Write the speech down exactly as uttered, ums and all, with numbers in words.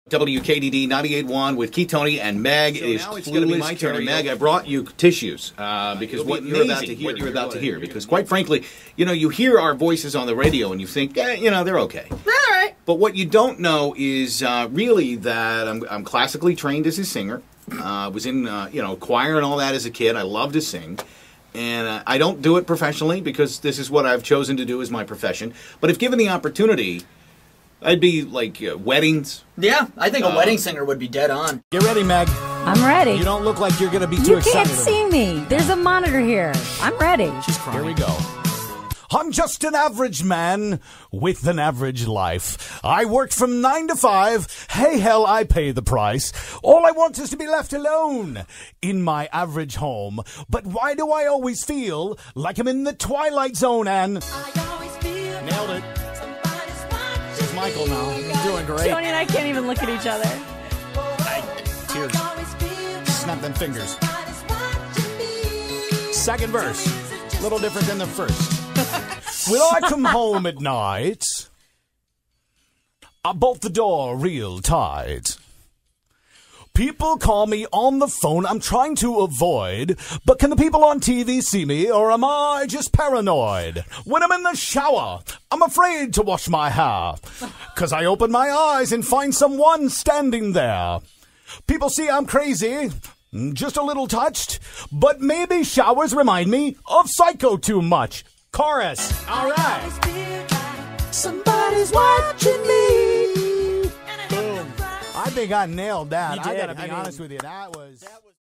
W K D D ninety-eight point one with Keith, Tony, and Meg. So it is now it's Clueless my turn. And Meg, I brought you tissues uh, because what you're about to hear, what you're about to hear. Because quite frankly, you know, you hear our voices on the radio and you think, eh, you know, they're okay. All right. But what you don't know is uh, really that I'm, I'm classically trained as a singer. I uh, was in, uh, you know, choir and all that as a kid. I love to sing. And uh, I don't do it professionally because this is what I've chosen to do as my profession. But if given the opportunity, I'd be like uh, weddings. Yeah, I think a um, wedding singer would be dead on. Get ready, Meg. I'm ready. You don't look like you're going to be too you excited. You can't see me. There's a monitor here. I'm ready. She's crying. Here we go. I'm just an average man with an average life. I work from nine to five. Hey, hell, I pay the price. All I want is to be left alone in my average home. But why do I always feel like I'm in the Twilight Zone, Anne? I always feel Nailed it. It's Michael now. He's doing great. Tony and I can't even look at each other. I, tears. Snap them fingers. Second verse. A little different than the first. When I come home at night, I bolt the door real tight. People call me on the phone I'm trying to avoid, but can the people on T V see me, or am I just paranoid? When I'm in the shower, I'm afraid to wash my hair, 'cause I open my eyes and find someone standing there. People see I'm crazy, just a little touched, but maybe showers remind me of Psycho too much. Chorus. All right. Somebody's watching me. Boom. I think I nailed that. You did. I gotta be I mean, honest with you. That was...